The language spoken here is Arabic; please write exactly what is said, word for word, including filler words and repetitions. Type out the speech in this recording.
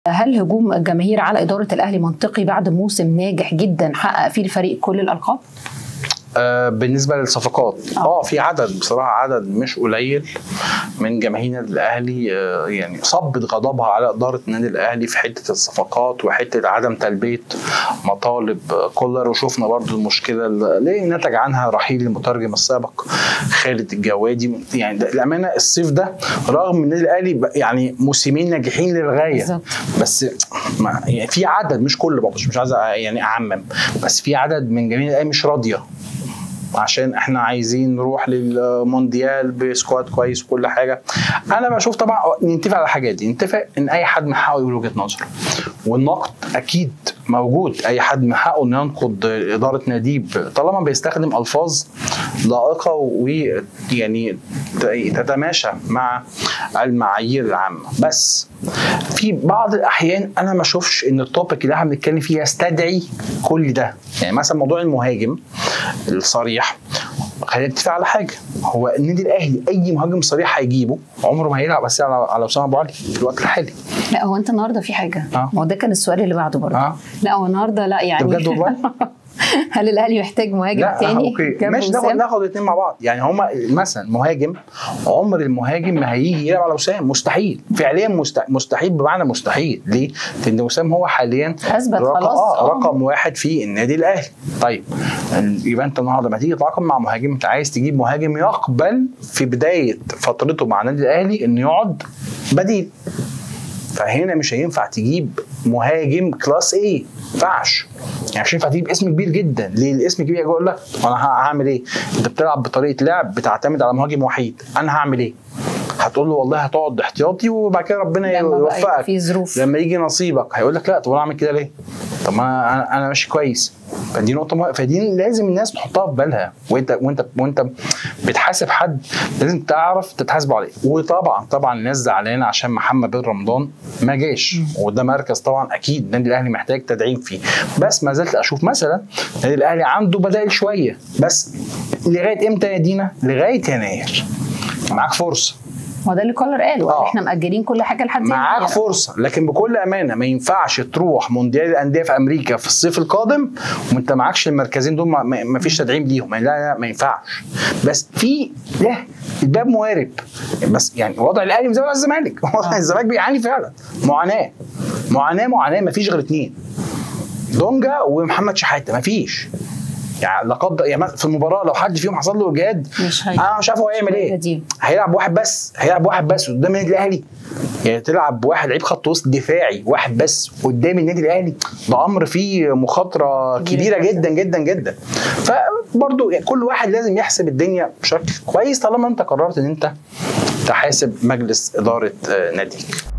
هل هجوم الجماهير على إدارة الأهلي منطقي بعد موسم ناجح جدا حقق فيه الفريق كل الألقاب؟ آه بالنسبه للصفقات اه, آه في عدد بصراحه عدد مش قليل من جماهير الاهلي آه يعني صبت غضبها على اداره النادي الاهلي في حته الصفقات وحته عدم تلبيه مطالب كولر. وشفنا برضو المشكله اللي نتج عنها رحيل المترجم السابق خالد الجوادي. يعني الامانه الصيف ده رغم ان النادي الاهلي يعني موسمين ناجحين للغايه بس ما يعني في عدد مش كله برضه مش عايز يعني اعمم بس في عدد من جماهير الاهلي مش راضيه عشان احنا عايزين نروح للمونديال بسكواد كويس وكل حاجه. انا بشوف طبعا نتفق على الحاجات دي، نتفق ان اي حد من حقه يقول وجهه نظره والنقد اكيد موجود. اي حد من حقه انه ينقد اداره ناديه طالما بيستخدم الفاظ لائقه ويعني تتماشى مع المعايير العامه. بس في بعض الاحيان انا ما اشوفش ان التوبيك اللي احنا بنتكلم فيه يستدعي كل ده. يعني مثلا موضوع المهاجم الصريح، خلينا نتفق على حاجه، هو النادي الاهلي اي مهاجم صريح هيجيبه عمره ما هيلعب بس على على اسامه ابو علي في الوقت الحالي. لا هو انت النهارده في حاجه آه. ما هو ده كان السؤال اللي بعده برضه آه. لا هو النهارده لا يعني بجد والله هل الاهلي محتاج مهاجم تاني؟ اوكي ماشي ناخد ناخد الاثنين مع بعض. يعني هما مثلا مهاجم، عمر المهاجم ما هيجي يلعب على وسام، مستحيل فعليا، مستحيل بمعنى مستحيل. ليه؟ لان وسام هو حاليا رقم, آه رقم واحد في النادي الاهلي. طيب يبقى انت النهارده لما تيجي تتعاقد مع مهاجم انت عايز تجيب مهاجم يقبل في بدايه فترته مع النادي الاهلي انه يقعد بديل. فهنا مش هينفع تجيب مهاجم كلاس ايه، ما ينفعش. يعني مش هينفع تجيب اسم كبير جدا. ليه الاسم كبير؟ اقول لك انا هعمل ايه؟ انت بتلعب بطريقه لعب بتعتمد على مهاجم وحيد، انا هعمل ايه؟ هتقول له والله هتقعد احتياطي وبعد كده ربنا يوفقك في ظروف. لما يجي نصيبك هيقول لك لا طب انا اعمل كده ليه؟ طب ما انا انا ماشي كويس. فدي نقطه مه... فدي لازم الناس تحطها في بالها وانت وانت وانت بتحاسب حد لازم تعرف تتحاسبه عليه. وطبعا طبعا الناس زعلانه عشان محمد بن رمضان ما جاش، وده مركز طبعا اكيد النادي الاهلي محتاج تدعيم فيه. بس ما زلت اشوف مثلا النادي الاهلي عنده بدائل شويه، بس لغايه امتى يا دينا؟ لغايه يناير معاك فرصه. ما ده اللي كولر قاله آه. احنا مأجلين كل حاجه لحد معاك يعني. فرصه، لكن بكل امانه ما ينفعش تروح مونديال الانديه في امريكا في الصيف القادم وانت معكش المركزين دول، ما فيش تدعيم ليهم. لا لا ما ينفعش. بس في لا الباب موارب. بس يعني وضع الاهلي مش زي وضع الزمالك. وضع الزمالك بيعاني فعلا معاناه معاناه معاناه ما فيش غير اثنين، دونجا ومحمد شحاته، ما فيش. يعني لقد يعني في المباراه لو حد فيهم حصل له اجهاد مش هي. انا مش عارف هو هيعمل ايه. دي. هيلعب واحد بس هيلعب واحد بس قدام النادي الاهلي. يعني تلعب واحد لعيب خط وسط دفاعي واحد بس قدام النادي الاهلي، ده امر فيه مخاطره كبيره جدا جدا جدا. فبرضه يعني كل واحد لازم يحسب الدنيا بشكل كويس طالما انت قررت ان انت تحاسب مجلس اداره ناديك.